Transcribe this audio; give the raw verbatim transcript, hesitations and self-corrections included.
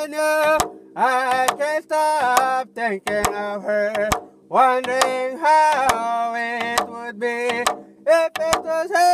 on you. I can't stop thinking of her, wondering how it would be if it was her.